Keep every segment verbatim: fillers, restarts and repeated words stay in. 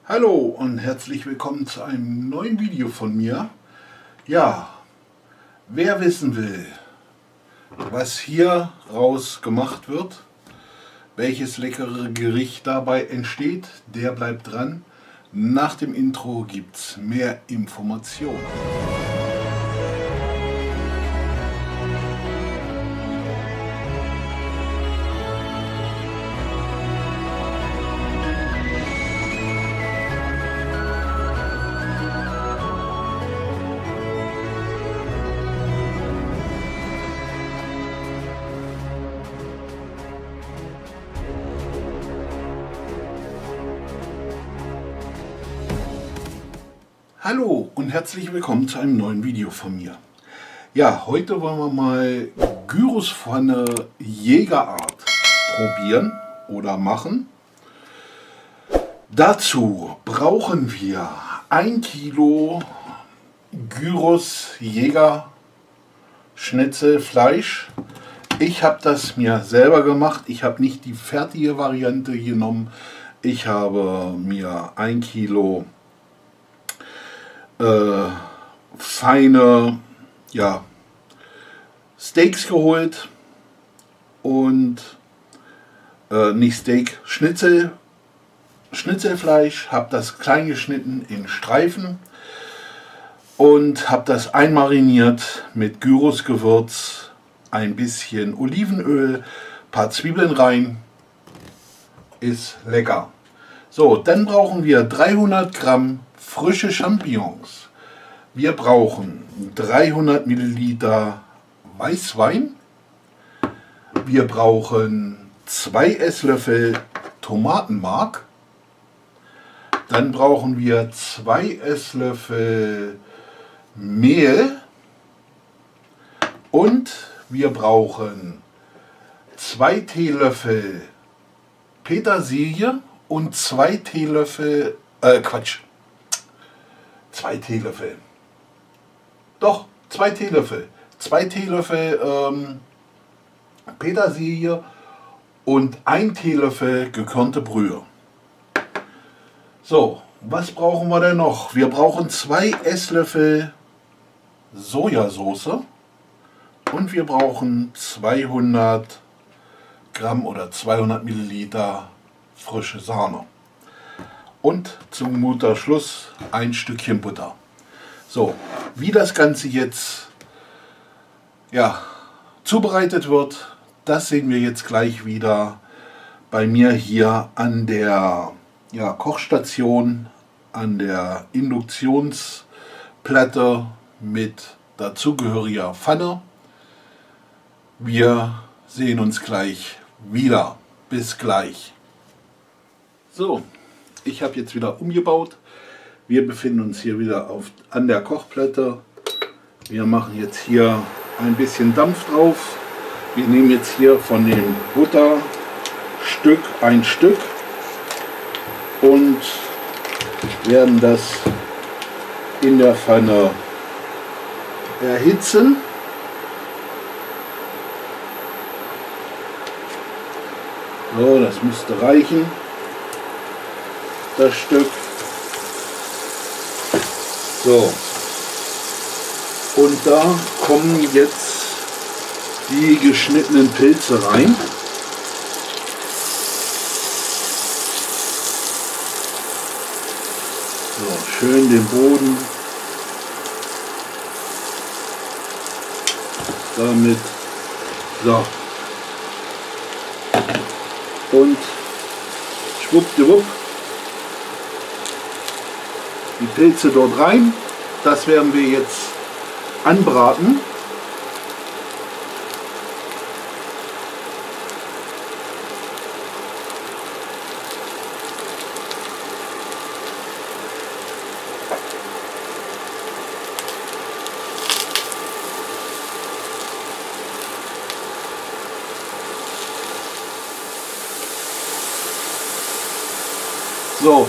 Hallo und herzlich willkommen zu einem neuen Video von mir. Ja, wer wissen will, was hier raus gemacht wird, welches leckere Gericht dabei entsteht, der bleibt dran. Nach dem Intro gibt es mehr Informationen. Hallo und herzlich willkommen zu einem neuen Video von mir. Ja, heute wollen wir mal Gyrospfanne Jägerart probieren oder machen. Dazu brauchen wir ein Kilo Gyros Jäger Schnitzelfleisch. Ich habe das mir selber gemacht. Ich habe nicht die fertige Variante genommen. Ich habe mir ein Kilo Äh, feine ja, Steaks geholt und äh, nicht Steak, Schnitzel, Schnitzelfleisch, habe das klein geschnitten in Streifen und habe das einmariniert mit Gyrosgewürz, ein bisschen Olivenöl, paar Zwiebeln rein, ist lecker. So, dann brauchen wir dreihundert Gramm frische Champignons. Wir brauchen dreihundert Milliliter Weißwein. Wir brauchen zwei Esslöffel Tomatenmark. Dann brauchen wir zwei Esslöffel Mehl. Und wir brauchen zwei Teelöffel Petersilie und zwei Teelöffel, äh Quatsch, zwei Teelöffel, doch, zwei Teelöffel, zwei Teelöffel ähm, Petersilie und ein Teelöffel gekörnte Brühe. So, was brauchen wir denn noch? Wir brauchen zwei Esslöffel Sojasauce und wir brauchen zweihundert Gramm oder zweihundert Milliliter frische Sahne. Und zum guter Schluss ein Stückchen Butter. So, wie das Ganze jetzt ja, zubereitet wird, das sehen wir jetzt gleich wieder bei mir hier an der ja, Kochstation, an der Induktionsplatte mit dazugehöriger Pfanne. Wir sehen uns gleich wieder. Bis gleich. So. Ich habe jetzt wieder umgebaut. Wir befinden uns hier wieder auf, an der Kochplatte. Wir machen jetzt hier ein bisschen Dampf drauf. Wir nehmen jetzt hier von dem Butterstück ein Stück und werden das in der Pfanne erhitzen. So, das müsste reichen. Das Stück. So. Und da kommen jetzt die geschnittenen Pilze rein. So, schön den Boden damit. So. Und schwuppdiwupp. Die Pilze dort rein, das werden wir jetzt anbraten. So.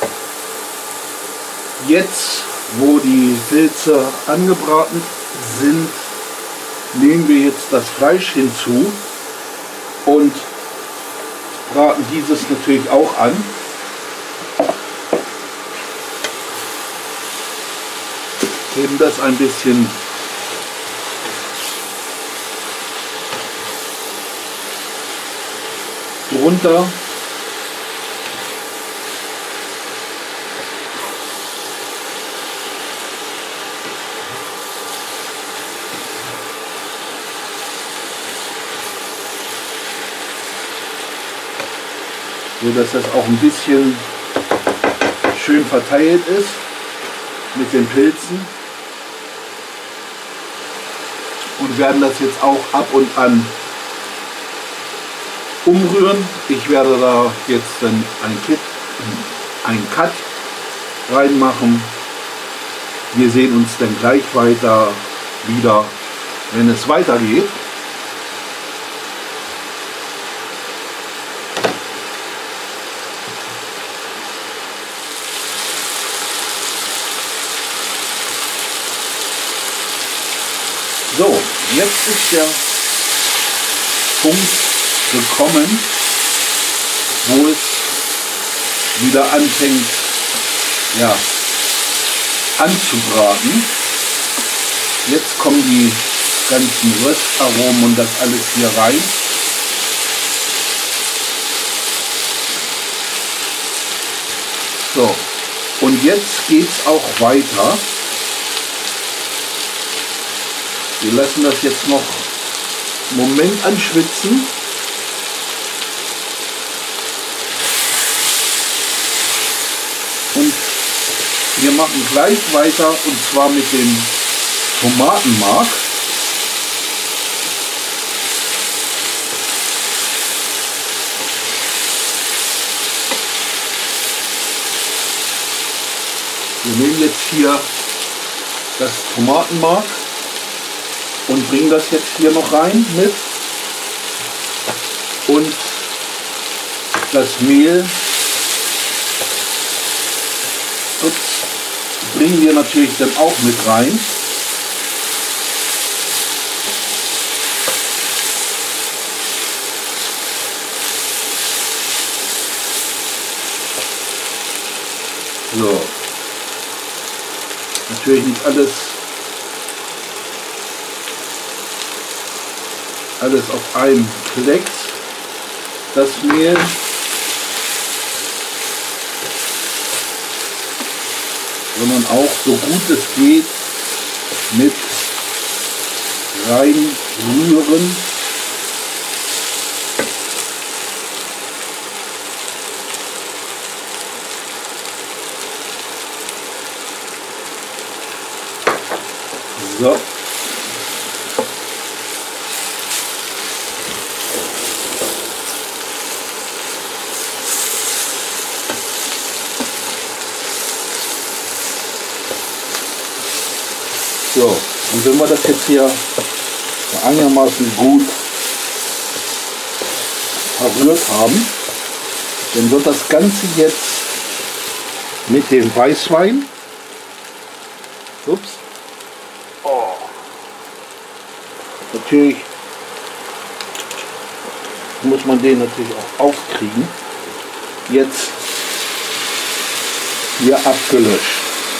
Jetzt, wo die Pilze angebraten sind, nehmen wir jetzt das Fleisch hinzu und braten dieses natürlich auch an. Heben das ein bisschen runter. So dass das auch ein bisschen schön verteilt ist mit den Pilzen. Und werden das jetzt auch ab und an umrühren. Ich werde da jetzt dann ein Kit, ein Cut reinmachen. Wir sehen uns dann gleich weiter wieder, wenn es weitergeht. So, jetzt ist der Punkt gekommen, wo es wieder anfängt, ja, anzubraten. Jetzt kommen die ganzen Röstaromen und das alles hier rein. So, und jetzt geht es auch weiter. Wir lassen das jetzt noch einen Moment anschwitzen. Und wir machen gleich weiter, und zwar mit dem Tomatenmark. Wir nehmen jetzt hier das Tomatenmark und bringen das jetzt hier noch rein mit, und das Mehl ups, bringen wir natürlich dann auch mit rein. So, natürlich nicht alles alles auf einem Klecks, das Mehl. Sondern auch so gut es geht mit reinrühren. So. So, und wenn wir das jetzt hier einigermaßen gut verrührt haben, dann wird das Ganze jetzt mit dem Weißwein, ups, oh, natürlich muss man den natürlich auch aufkriegen, jetzt hier abgelöscht.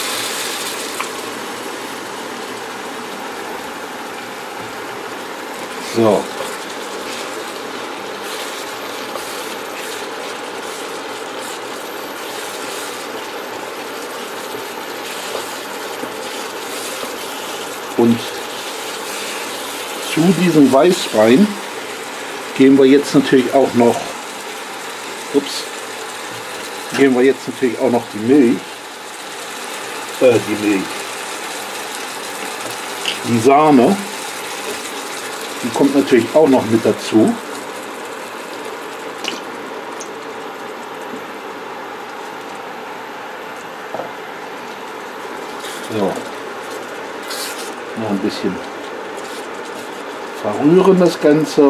So. Und zu diesem Weißwein geben wir jetzt natürlich auch noch, ups, geben wir jetzt natürlich auch noch die Milch, äh, die Milch, die Sahne. Die kommt natürlich auch noch mit dazu. So. Noch ein bisschen verrühren das Ganze.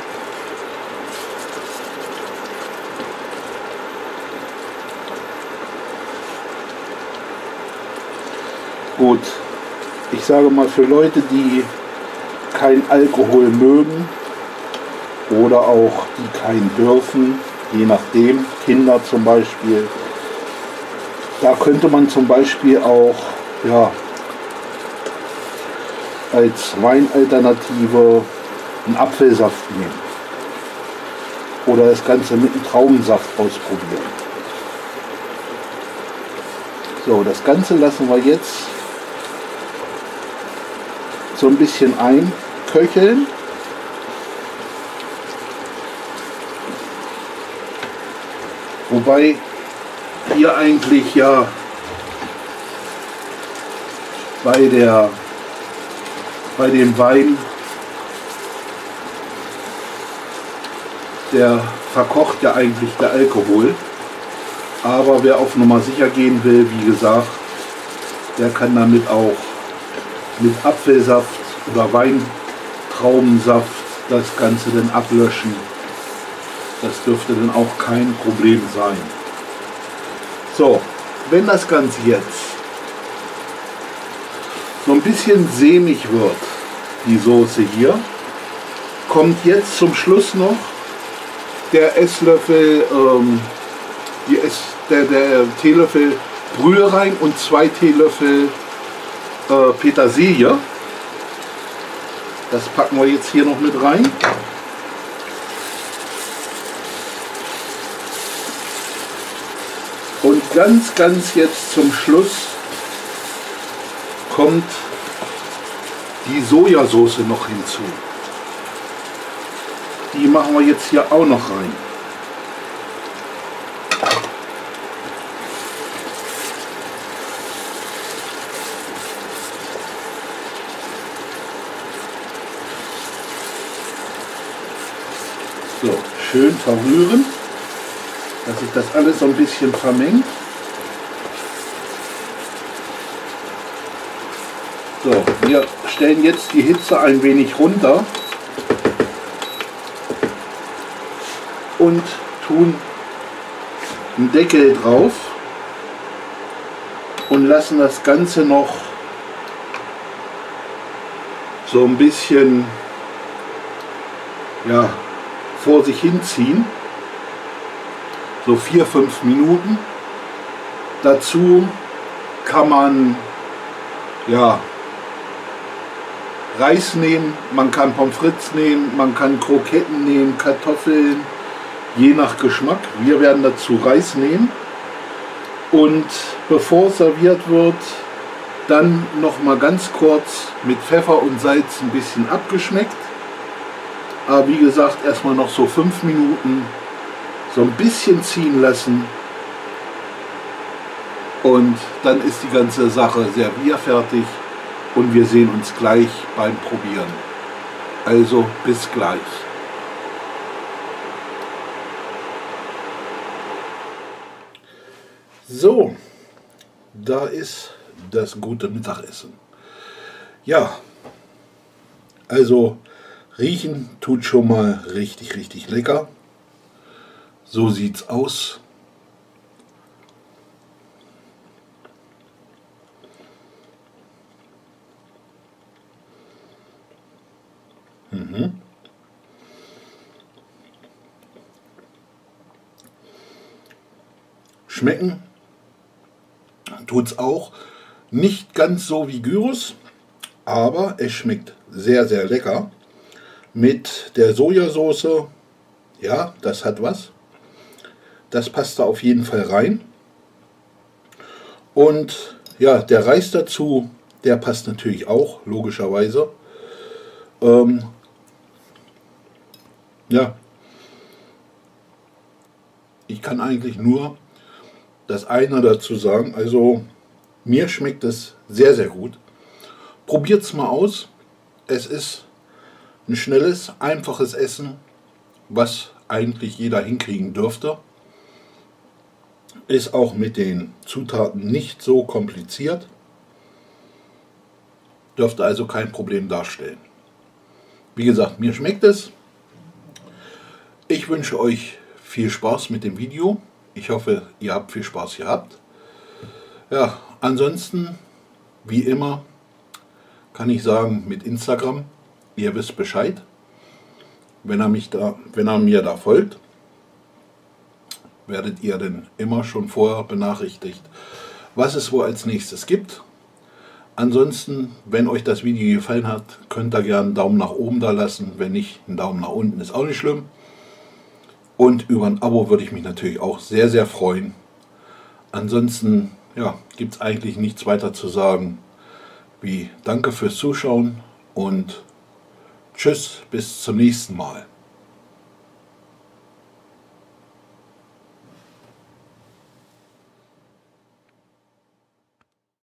Gut. Ich sage mal, für Leute, die kein Alkohol mögen oder auch die keinen dürfen, je nachdem, Kinder zum Beispiel, da könnte man zum Beispiel auch ja, als Weinalternative einen Apfelsaft nehmen. Oder das Ganze mit einem Traubensaft ausprobieren. So, das Ganze lassen wir jetzt so ein bisschen einköcheln. Wobei hier eigentlich ja bei der bei dem Wein der verkocht ja eigentlich der Alkohol. Aber wer auf Nummer sicher gehen will, wie gesagt, der kann damit auch mit Apfelsaft oder Weintraubensaft das Ganze dann ablöschen. Das dürfte dann auch kein Problem sein. So, wenn das Ganze jetzt so ein bisschen sämig wird, die Soße hier, kommt jetzt zum Schluss noch der Esslöffel, ähm, die Ess, der, der Teelöffel Brühe rein und zwei Teelöffel äh, Petersilie. Das packen wir jetzt hier noch mit rein. Und ganz, ganz jetzt zum Schluss kommt die Sojasauce noch hinzu. Die machen wir jetzt hier auch noch rein. So, schön verrühren, dass sich das alles so ein bisschen vermengt. So, wir stellen jetzt die Hitze ein wenig runter und tun einen Deckel drauf und lassen das Ganze noch so ein bisschen, ja, vor sich hinziehen, so vier, fünf Minuten. Dazu kann man ja Reis nehmen, man kann Pommes frites nehmen, man kann Kroketten nehmen, Kartoffeln, je nach Geschmack. Wir werden dazu Reis nehmen und bevor es serviert wird, dann noch mal ganz kurz mit Pfeffer und Salz ein bisschen abgeschmeckt. Aber wie gesagt, erstmal noch so fünf Minuten so ein bisschen ziehen lassen und dann ist die ganze Sache servierfertig und wir sehen uns gleich beim Probieren. Also bis gleich. So, da ist das gute Mittagessen. Ja, also riechen tut schon mal richtig, richtig lecker. So sieht's aus. Mhm. Schmecken tut's auch. Nicht ganz so wie Gyros, aber es schmeckt sehr, sehr lecker. Mit der Sojasauce, ja, das hat was. Das passt da auf jeden Fall rein. Und ja, der Reis dazu, der passt natürlich auch, logischerweise. Ähm, ja, ich kann eigentlich nur das eine dazu sagen. Also mir schmeckt es sehr, sehr gut. Probiert es mal aus. Es ist ein schnelles, einfaches Essen, was eigentlich jeder hinkriegen dürfte. Ist auch mit den Zutaten nicht so kompliziert. Dürfte also kein Problem darstellen. Wie gesagt, mir schmeckt es. Ich wünsche euch viel Spaß mit dem Video. Ich hoffe, ihr habt viel Spaß gehabt. Ja, ansonsten, wie immer, kann ich sagen, mit Instagram, ihr wisst Bescheid. Wenn er, mich da, wenn er mir da folgt, werdet ihr denn immer schon vorher benachrichtigt, was es wohl als nächstes gibt. Ansonsten, wenn euch das Video gefallen hat, könnt ihr gerne einen Daumen nach oben da lassen. Wenn nicht, ein Daumen nach unten ist auch nicht schlimm. Und über ein Abo würde ich mich natürlich auch sehr, sehr freuen. Ansonsten ja, gibt es eigentlich nichts weiter zu sagen, wie danke fürs Zuschauen und tschüss, bis zum nächsten Mal.